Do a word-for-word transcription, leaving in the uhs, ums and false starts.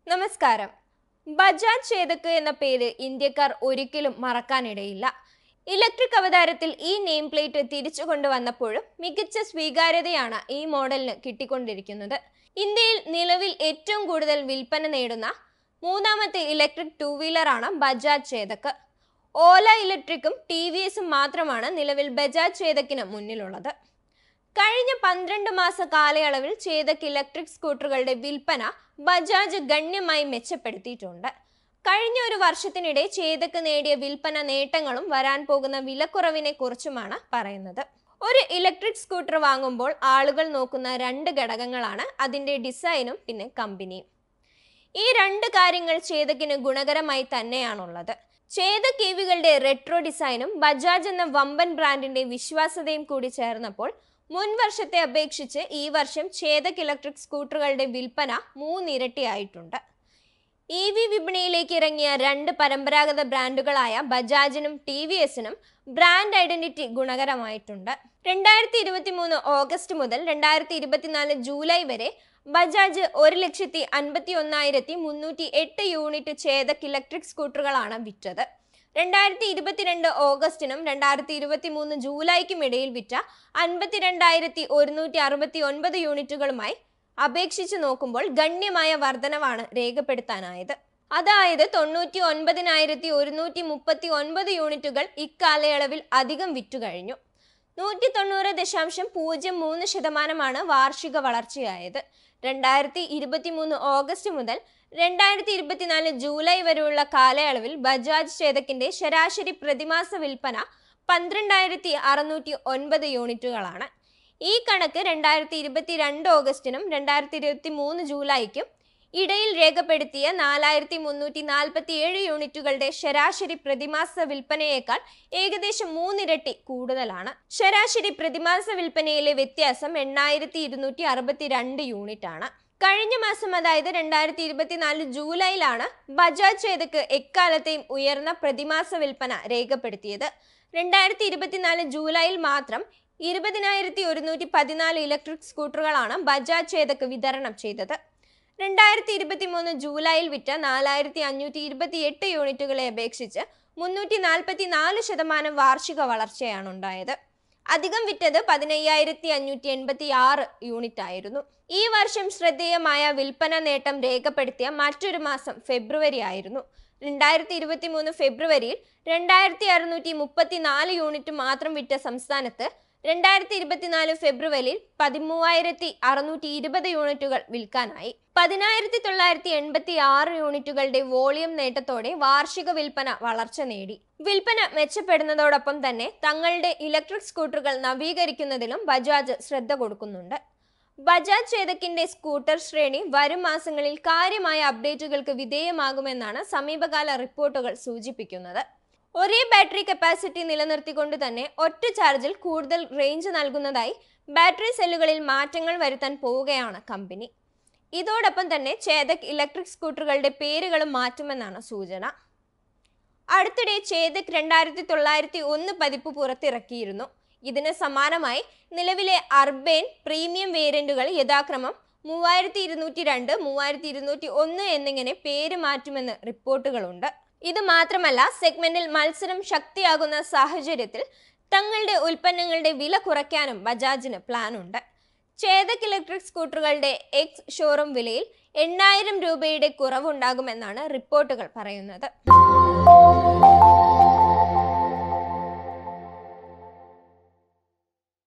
നമസ്കാരം. ബജാജ് ചേതക് എന്ന പേര് ഇന്ത്യക്കാർ ഒരിക്കലും മറക്കാനിടയില്ല. ഇലക്ട്രിക് അവതാരത്തിൽ ഈ നെയിം പ്ലേറ്റ് തിരിച്ചു കൊണ്ടുവന്നപ്പോഴും മികച്ച സ്വീകാര്യതയാണ് ഈ മോഡലിന് കിട്ടിക്കൊണ്ടിരിക്കുന്നത്. ഇന്ത്യയിൽ നിലവിൽ ഏറ്റവും കൂടുതൽ വിൽപ്പന നേടുന്ന മൂന്നാമത്തെ ഇലക്ട്രിക് ടൂ വീലറാണ് ബജാജ് ചേതക്. ഓല ഇലക്ട്രിക്കും ടി വി എസും മാത്രമാണ് നിലവിൽ ബജാജ് ചേതകിന് മുന്നിലുള്ളത്. കഴിഞ്ഞ പന്ത്രണ്ട് മാസ കാലയളവിൽ ചേതക് ഇലക്ട്രിക് സ്കൂട്ടറുകളുടെ വിൽപ്പന ബജാജ് ഗണ്യമായി മെച്ചപ്പെടുത്തിയിട്ടുണ്ട്. കഴിഞ്ഞ ഒരു വർഷത്തിനിടെ ചേതക് നേടിയ വിൽപ്പന നേട്ടങ്ങളും വരാൻ പോകുന്ന വിലക്കുറവിനെ കുറിച്ചുമാണ് പറയുന്നത്. ഒരു ഇലക്ട്രിക് സ്കൂട്ടർ വാങ്ങുമ്പോൾ ആളുകൾ നോക്കുന്ന രണ്ട് ഘടകങ്ങളാണ് അതിന്റെ ഡിസൈനും പിന്നെ കമ്പനിയും. ഈ രണ്ട് കാര്യങ്ങൾ ചേതകിന് ഗുണകരമായി തന്നെയാണുള്ളത്. ചേതക് ഇ വികളുടെ റെട്രോ ഡിസൈനും ബജാജ് എന്ന വമ്പൻ ബ്രാൻഡിന്റെ വിശ്വാസ്യതയും കൂടി ചേർന്നപ്പോൾ മുൻ വർഷത്തെ അപേക്ഷിച്ച് ഈ വർഷം ചേതക് ഇലക്ട്രിക് സ്കൂട്ടറുകളുടെ വിൽപ്പന മൂന്നിരട്ടിയായിട്ടുണ്ട്. ഇ വി വിപണിയിലേക്ക് ഇറങ്ങിയ രണ്ട് പരമ്പരാഗത ബ്രാൻഡുകളായ ബജാജിനും ടി വി എസിനും ബ്രാൻഡ് ഐഡന്റിറ്റി ഗുണകരമായിട്ടുണ്ട്. രണ്ടായിരത്തി ഇരുപത്തി മൂന്ന് ഓഗസ്റ്റ് മുതൽ രണ്ടായിരത്തി ഇരുപത്തിനാല് ജൂലൈ വരെ ബജാജ് ഒരു ലക്ഷത്തി അൻപത്തി ഒന്നായിരത്തി മുന്നൂറ്റി എട്ട് യൂണിറ്റ് ചേതക് ഇലക്ട്രിക് സ്കൂട്ടറുകളാണ് വിറ്റത്. രണ്ടായിരത്തി ഇരുപത്തിരണ്ട് ഓഗസ്റ്റിനും രണ്ടായിരത്തി ഇരുപത്തി മൂന്ന് ജൂലൈക്കും ഇടയിൽ വിറ്റ അൻപത്തിരണ്ടായിരത്തി ഒരുന്നൂറ്റി അറുപത്തി ഒൻപത് യൂണിറ്റുകളുമായി അപേക്ഷിച്ച് നോക്കുമ്പോൾ ഗണ്യമായ വർധനവാണ് രേഖപ്പെടുത്താനായത്. അതായത് തൊണ്ണൂറ്റി ഒൻപതിനായിരത്തി ഒരുന്നൂറ്റി മുപ്പത്തി ഒൻപത് യൂണിറ്റുകൾ ഇക്കാലയളവിൽ അധികം വിറ്റുകഴിഞ്ഞു. നൂറ്റി തൊണ്ണൂറ് ദശാംശം പൂജ്യം മൂന്ന് ശതമാനമാണ് വാർഷിക വളർച്ചയായത്. രണ്ടായിരത്തി ഇരുപത്തി മൂന്ന് ഓഗസ്റ്റ് മുതൽ രണ്ടായിരത്തി ഇരുപത്തിനാല് ജൂലൈ വരെയുള്ള കാലയളവിൽ ബജാജ് ചേതകിന്റെ ശരാശരി പ്രതിമാസ വിൽപ്പന പന്ത്രണ്ടായിരത്തി അറുന്നൂറ്റി ഒൻപത് യൂണിറ്റുകളാണ്. ഈ കണക്ക് രണ്ടായിരത്തി ഇരുപത്തി രണ്ട് ഓഗസ്റ്റിനും രണ്ടായിരത്തി ഇരുപത്തി മൂന്ന് ജൂലൈക്കും ഇടയിൽ രേഖപ്പെടുത്തിയ നാലായിരത്തി മുന്നൂറ്റി നാൽപ്പത്തി ഏഴ് യൂണിറ്റുകളുടെ ശരാശരി പ്രതിമാസ വിൽപ്പനയേക്കാൾ ഏകദേശം മൂന്നിരട്ടി കൂടുതലാണ്. ശരാശരി പ്രതിമാസ വിൽപ്പനയിലെ വ്യത്യാസം എണ്ണായിരത്തി ഇരുന്നൂറ്റി അറുപത്തി രണ്ട് യൂണിറ്റ് ആണ്. കഴിഞ്ഞ മാസം അതായത് രണ്ടായിരത്തി ഇരുപത്തിനാല് ജൂലൈയിലാണ് ബജാജ് ചേതക് എക്കാലത്തെയും ഉയർന്ന പ്രതിമാസ വിൽപ്പന രേഖപ്പെടുത്തിയത്. രണ്ടായിരത്തി ഇരുപത്തിനാല് ജൂലൈയിൽ മാത്രം ഇരുപതിനായിരത്തി ഒരുന്നൂറ്റി പതിനാല് ഇലക്ട്രിക് സ്കൂട്ടറുകളാണ് ബജാജ് ചേതക് വിതരണം ചെയ്തത്. രണ്ടായിരത്തി ഇരുപത്തി മൂന്ന് ജൂലൈയിൽ വിറ്റ നാലായിരത്തി അഞ്ഞൂറ്റി ഇരുപത്തി എട്ട് യൂണിറ്റുകളെ അപേക്ഷിച്ച് മുന്നൂറ്റി നാൽപ്പത്തി നാല് ശതമാനം വാർഷിക വളർച്ചയാണ് ഉണ്ടായത്. അധികം വിറ്റത് പതിനയ്യായിരത്തി അഞ്ഞൂറ്റി എൺപത്തി ആറ് യൂണിറ്റ് ആയിരുന്നു. ഈ വർഷം ശ്രദ്ധേയമായ വിൽപ്പന നേട്ടം രേഖപ്പെടുത്തിയ മറ്റൊരു മാസം ഫെബ്രുവരി ആയിരുന്നു. രണ്ടായിരത്തി ഇരുപത്തി മൂന്ന് ഫെബ്രുവരിയിൽ രണ്ടായിരത്തി അറുന്നൂറ്റി മുപ്പത്തി നാല് യൂണിറ്റ് മാത്രം വിറ്റ സംസ്ഥാനത്ത് രണ്ടായിരത്തി ഇരുപത്തിനാല് ഫെബ്രുവരിയിൽ പതിമൂവായിരത്തി അറുന്നൂറ്റി ഇരുപത് യൂണിറ്റുകൾ വിൽക്കാനായി. പതിനായിരത്തി തൊള്ളായിരത്തി എൺപത്തി ആറ് യൂണിറ്റുകളുടെ വോളിയം നേട്ടത്തോടെ വാർഷിക വിൽപ്പന വളർച്ച നേടി. വിൽപ്പന മെച്ചപ്പെടുന്നതോടൊപ്പം തന്നെ തങ്ങളുടെ ഇലക്ട്രിക് സ്കൂട്ടറുകൾ നവീകരിക്കുന്നതിലും ബജാജ് ശ്രദ്ധ കൊടുക്കുന്നുണ്ട്. ബജാജ് ചേതകിന്റെ സ്കൂട്ടർ ശ്രേണി വരും മാസങ്ങളിൽ കാര്യമായ അപ്ഡേറ്റുകൾക്ക് വിധേയമാകുമെന്നാണ് സമീപകാല റിപ്പോർട്ടുകൾ സൂചിപ്പിക്കുന്നത്. ഒരേ ബാറ്ററി കപ്പാസിറ്റി നിലനിർത്തിക്കൊണ്ട് തന്നെ ഒറ്റ ചാർജിൽ കൂടുതൽ റേഞ്ച് നൽകുന്നതായി ബാറ്ററി സെല്ലുകളിൽ മാറ്റങ്ങൾ വരുത്താൻ പോവുകയാണ് കമ്പനി. ഇതോടൊപ്പം തന്നെ ചേതക് ഇലക്ട്രിക് സ്കൂട്ടറുകളുടെ പേരുകളും മാറ്റുമെന്നാണ് സൂചന. അടുത്തിടെ ചേതക് രണ്ടായിരത്തി തൊള്ളായിരത്തി ഒന്ന് പതിപ്പ് പുറത്തിറക്കിയിരുന്നു. ഇതിന് സമാനമായി നിലവിലെ അർബൻ പ്രീമിയം വേരിയന്റുകൾ യഥാക്രമം മൂവായിരത്തി ഇരുന്നൂറ്റി രണ്ട് മൂവായിരത്തി ഇരുന്നൂറ്റി ഒന്ന് എന്നിങ്ങനെ പേര് മാറ്റുമെന്ന് റിപ്പോർട്ടുകളുണ്ട്. ഇത് മാത്രമല്ല, സെഗ്മെന്റിൽ മത്സരം ശക്തിയാകുന്ന സാഹചര്യത്തിൽ തങ്ങളുടെ ഉൽപ്പന്നങ്ങളുടെ വില കുറയ്ക്കാനും ബജാജിന് പ്ലാനുണ്ട്. ചേതക് ഇലക്ട്രിക് സ്കൂട്ടറുകളുടെ എക്സ് ഷോറൂം വിലയിൽ എണ്ണായിരം രൂപയുടെ കുറവുണ്ടാകുമെന്നാണ് റിപ്പോർട്ടുകൾ പറയുന്നത്.